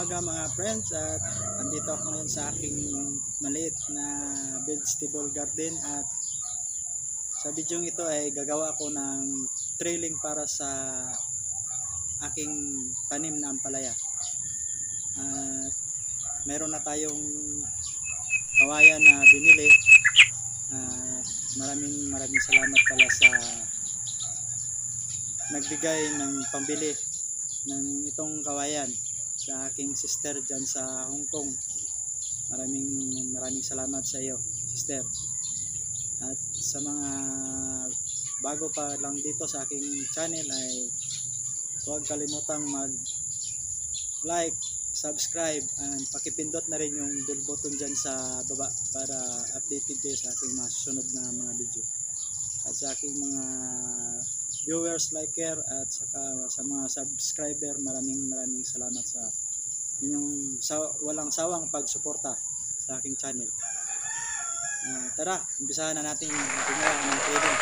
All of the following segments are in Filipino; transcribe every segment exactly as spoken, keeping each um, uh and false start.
umaga mga friends, at andito ako ngayon sa aking maliit na vegetable garden, at sa video ito ay gagawa ako ng trailing para sa aking tanim na ampalaya. At meron na tayong kawayan na binili, at maraming maraming salamat pala sa nagbigay ng pambili ng itong kawayan sa aking sister dyan sa Hong Kong. Maraming maraming salamat sa iyo, sister. At sa mga bago pa lang dito sa aking channel ay huwag kalimutang mag like, subscribe, and pakipindot na rin yung bell button dyan sa baba para updated kayo sa aking mga susunod na mga video. At sa aking mga viewers, liker, at saka sa mga subscriber, maraming maraming salamat sa inyong sa, walang sawang pagsuporta sa aking channel. Uh, tara, umpisahan na natin gumawa ng trailing.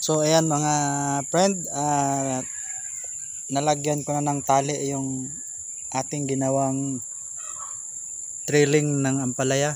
So ayan mga friend, uh, nalagyan ko na ng tali yung ating ginawang trailing ng ampalaya.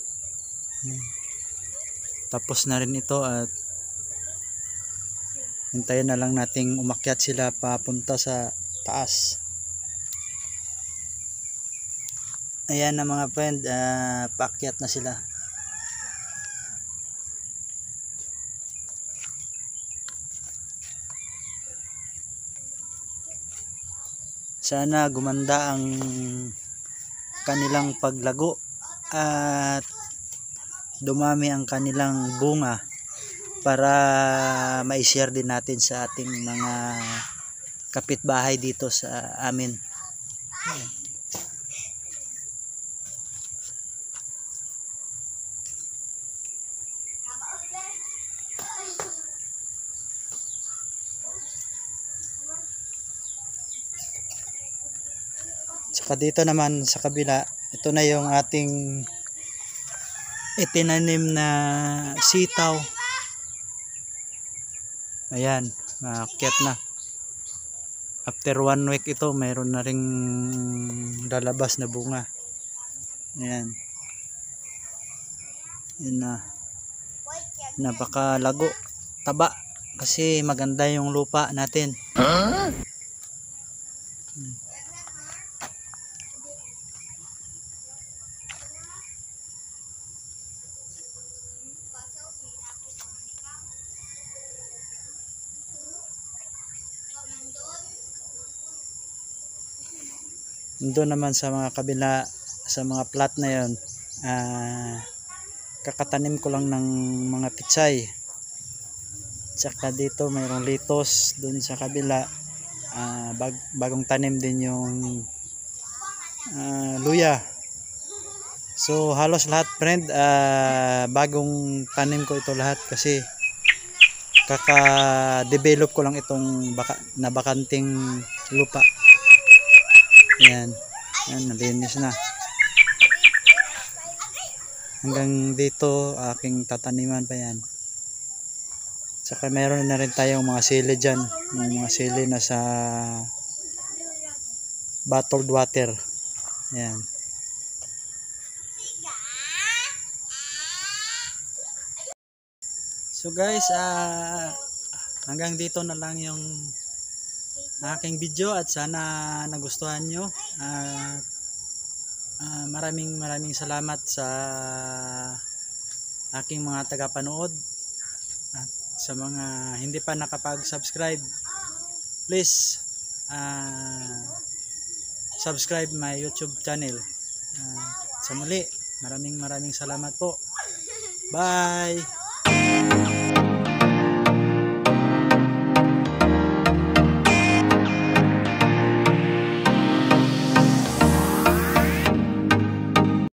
Tapos na rin ito at hintayin na lang nating umakyat sila papunta sa taas. Ayan na mga friend, uh, paakyat na sila. Sana gumanda ang kanilang paglago at dumami ang kanilang bunga para ma-share din natin sa ating mga kapitbahay dito sa amin. Saka dito naman sa kabila, ito na yung ating itinanim na sitaw. Ayan, maakyat na. After one week ito, mayroon na ring lalabas na bunga. Ayan. Ayan na. Napakalago, taba, kasi maganda yung lupa natin. Huh? Hmm. Doon naman sa mga kabila, sa mga plat na yon, uh, kakatanim ko lang ng mga pitsay. Tsaka dito mayroong litos. Doon sa kabila, uh, bag, bagong tanim din yung uh, luya. So halos lahat friend, uh, bagong tanim ko ito lahat kasi kaka-develop ko lang itong baka, na bakanting lupa. Ayan, ayan, nalinis na. Hanggang dito aking tataniman pa yan. Saka meron na rin tayong mga sili dyan, mga sili na sa bottled water. Ayan. So guys, uh, hanggang dito na lang yung aking video at sana nagustuhan nyo. Uh, uh, maraming maraming salamat sa aking mga tagapanood at sa mga hindi pa nakapag-subscribe, please uh, subscribe my YouTube channel. Uh, sa muli, maraming maraming salamat po. Bye!